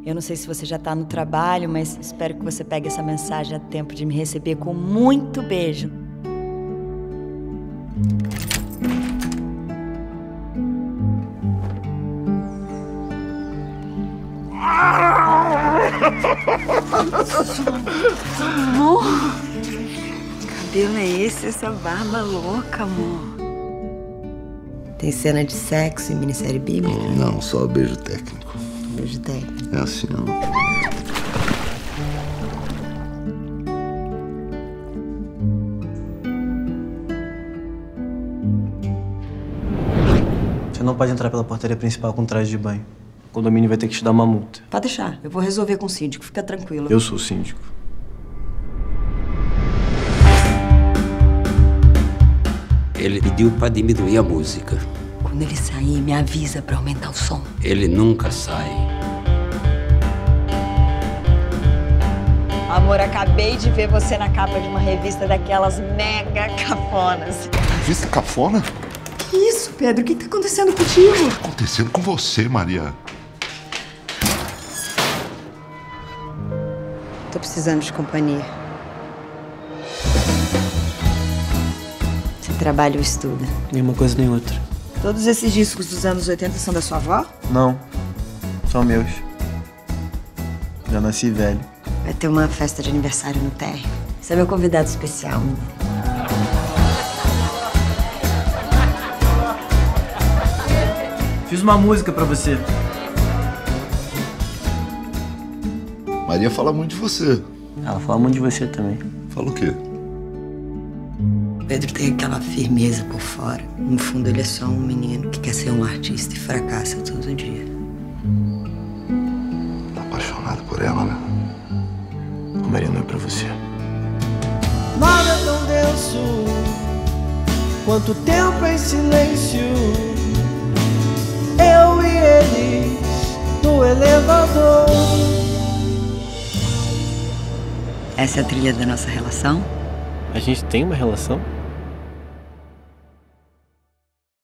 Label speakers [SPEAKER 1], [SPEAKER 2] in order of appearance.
[SPEAKER 1] Eu não sei se você já tá no trabalho, mas espero que você pegue essa mensagem a tempo de me receber com muito beijo. Amor, que cabelo é esse? Essa barba louca, amor. Tem cena de sexo em minissérie bíblica?
[SPEAKER 2] Não, só beijo técnico.
[SPEAKER 1] Beijo técnico.
[SPEAKER 2] É assim, não.
[SPEAKER 3] Você não pode entrar pela portaria principal com traje de banho. O condomínio vai ter que te dar uma multa.
[SPEAKER 1] Pode deixar, eu vou resolver com o síndico, fica tranquilo.
[SPEAKER 3] Eu sou o síndico.
[SPEAKER 4] Ele pediu para diminuir a música.
[SPEAKER 1] Quando ele sair, me avisa pra aumentar o som.
[SPEAKER 4] Ele nunca sai.
[SPEAKER 1] Amor, acabei de ver você na capa de uma revista daquelas mega cafonas.
[SPEAKER 2] Revista cafona?
[SPEAKER 1] Que isso, Pedro? O que tá acontecendo contigo?
[SPEAKER 2] O que tá acontecendo com você, Maria?
[SPEAKER 1] Tô precisando de companhia. Você trabalha ou estuda?
[SPEAKER 3] Nenhuma coisa nem outra.
[SPEAKER 1] Todos esses discos dos anos 80 são da sua avó?
[SPEAKER 3] Não. São meus. Já nasci velho.
[SPEAKER 1] Vai ter uma festa de aniversário no térreo. Você é meu convidado especial, menino.
[SPEAKER 3] Fiz uma música pra você.
[SPEAKER 2] Maria fala muito de você.
[SPEAKER 3] Ela fala muito de você também.
[SPEAKER 2] Fala o quê?
[SPEAKER 1] Pedro tem aquela firmeza por fora. No fundo, ele é só um menino que quer ser um artista e fracassa todo dia.
[SPEAKER 2] Tá apaixonado por ela, né?
[SPEAKER 3] A Maria não é pra você.
[SPEAKER 5] Nada é tão denso quanto tempo em silêncio. Eu e eles no elevador.
[SPEAKER 1] Essa é a trilha da nossa relação?
[SPEAKER 3] A gente tem uma relação?